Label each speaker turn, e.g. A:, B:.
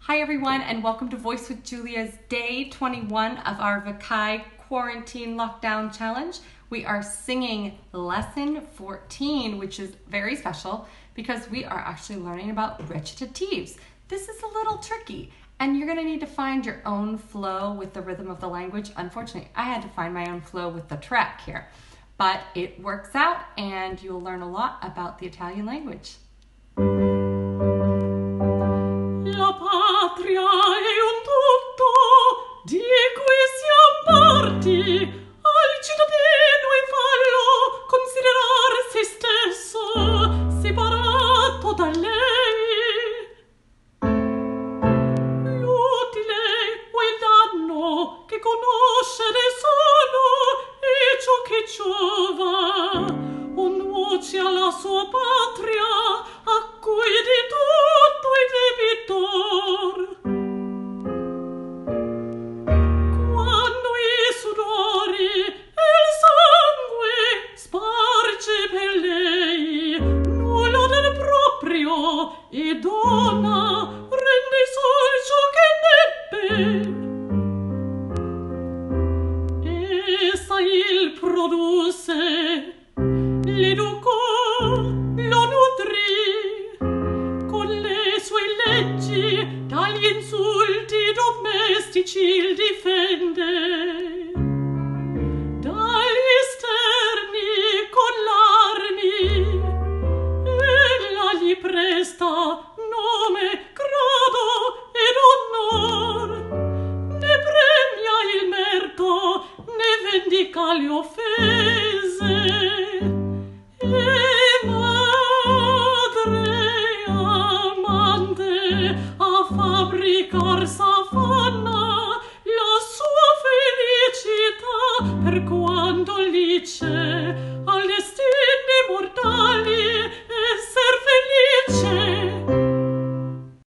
A: Hi everyone, and welcome to Voice with Julia's day 21 of our Vaccai quarantine lockdown challenge. We are singing lesson 14, which is very special because we are actually learning about recitatives. This is a little tricky, and you're going to need to find your own flow with the rhythm of the language. Unfortunately, I had to find my own flow with the track here, but it works out and you'll learn a lot about the Italian language.
B: La patria è un tutto di cui siamo parti, al cittadino è fallo considerare se stesso separato da lei. L'utile o il danno che conoscere sono e ciò che giova o nuoce alla sua patria, a cui di tutto è debitor. Quando i sudori e il sangue sparge per lei, nulla del proprio e dona rende sol ciò che n'ebbe. Essa il produsse, l'educò, lo nutrì, con le sue leggi dagli insulti domestici il difende, dagli esterni con l'armi, ella gli presta nome, grado ed onor, ne premia il merito, ne vendica le offese. E madre amante a fabbricar s'affanna la sua felicità per quanto lì c'è.